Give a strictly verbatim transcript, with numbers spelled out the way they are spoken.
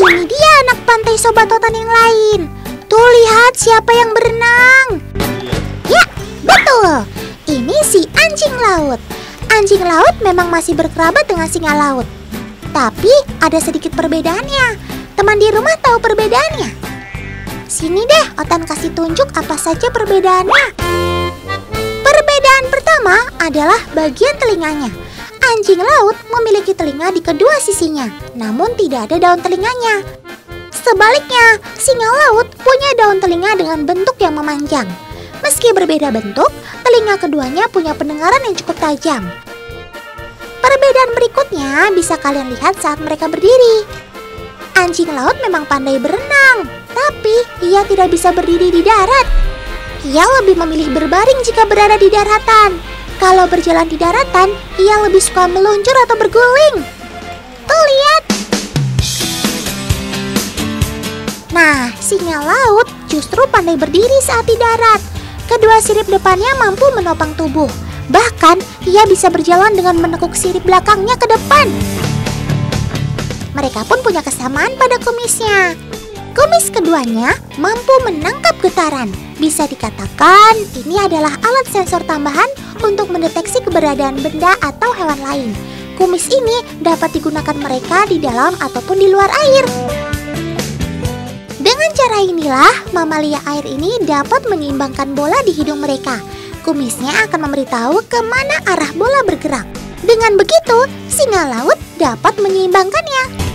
Ini dia anak pantai Sobat Totan yang lain. Tuh lihat siapa yang berenang. Ya, betul. Ini si anjing laut. Anjing laut memang masih berkerabat dengan singa laut. Tapi ada sedikit perbedaannya. Teman di rumah tahu perbedaannya? Sini deh, Otan kasih tunjuk apa saja perbedaannya. Perbedaan pertama adalah bagian telinganya. Anjing laut memiliki telinga di kedua sisinya, namun tidak ada daun telinganya. Sebaliknya, singa laut punya daun telinga dengan bentuk yang memanjang. Meski berbeda bentuk, telinga keduanya punya pendengaran yang cukup tajam. Perbedaan berikutnya bisa kalian lihat saat mereka berdiri. Anjing laut memang pandai berenang, tapi ia tidak bisa berdiri di darat. Ia lebih memilih berbaring jika berada di daratan. Kalau berjalan di daratan, ia lebih suka meluncur atau berguling. Tuh lihat. Nah, singa laut justru pandai berdiri saat di darat. Kedua sirip depannya mampu menopang tubuh. Bahkan, ia bisa berjalan dengan menekuk sirip belakangnya ke depan. Mereka pun punya kesamaan pada kumisnya. Kumis keduanya mampu menangkap getaran. Bisa dikatakan ini adalah alat sensor tambahan untuk mendeteksi keberadaan benda atau hewan lain. Kumis ini dapat digunakan mereka di dalam ataupun di luar air. Dengan cara inilah, mamalia air ini dapat menyeimbangkan bola di hidung mereka. Kumisnya akan memberitahu kemana arah bola bergerak. Dengan begitu, singa laut dapat menyeimbangkannya.